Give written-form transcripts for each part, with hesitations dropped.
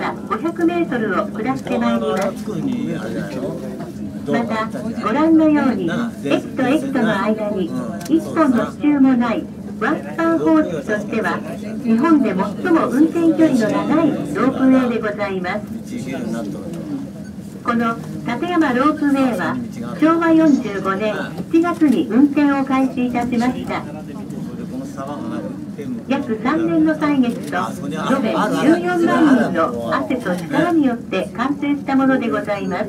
から500メートルを下ってまいります。また、ご覧のように、駅と駅との間に1本の支柱もないワンスパン方式としては、日本で最も運転距離の長いロープウェイでございます。この立山ロープウェイは、昭和45年7月に運転を開始いたしました。約3年の歳月と延べ14万人の汗と力によって完成したものでございます。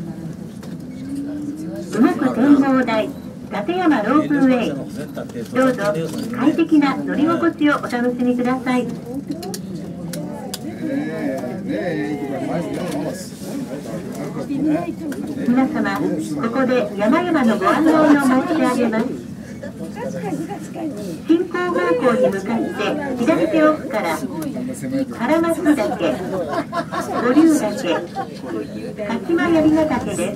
動く展望台立山ロープウェイ、どうぞ快適な乗り心地をお楽しみください。皆様、ここで山々のご案内を申し上げます。進行方向に向かって左手奥から唐松岳、五竜岳、鹿島槍ヶ岳です。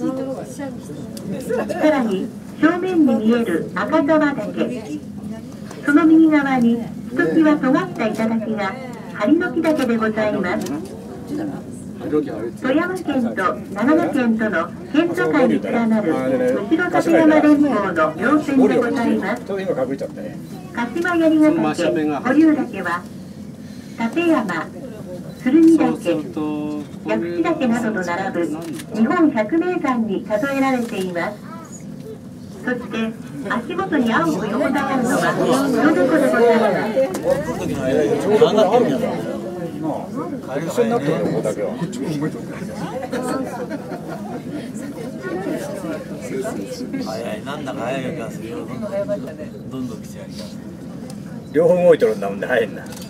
さらに正面に見える赤沢岳、その右側にひときわ尖った頂が針の木岳でございます。富山県と長野県との県境に連なる後ろ立山連峰の稜線でございます。鹿島槍ヶ岳、五竜岳は立山、剣岳、薬師岳などと並ぶ日本百名山に数えられています。そして足元に青く横たわるのはどどこでございます。 一緒になってるのここだけは。 早い、なんだか早い気がするよ。どんどん来ちゃう。 両方動いてるんだもんで早いんだ。